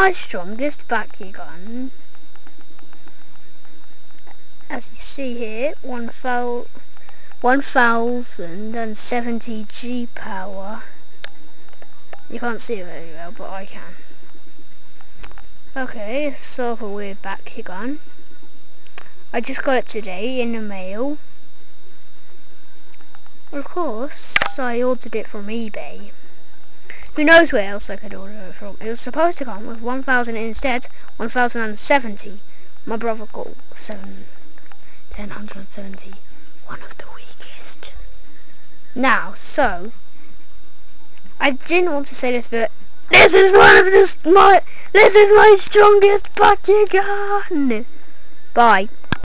my strongest bakugan. As you see here, 1070 G power. You can't see it very well, but I can. Okay, it's sort of a weird bakugan. I just got it today in the mail. Of course, I ordered it from eBay. Who knows where else I could order it from? It was supposed to come with 1000 instead, 1070. My brother got 1070. One of the weakest. Now, so I didn't want to say this, but this is my strongest bakugan. Bye.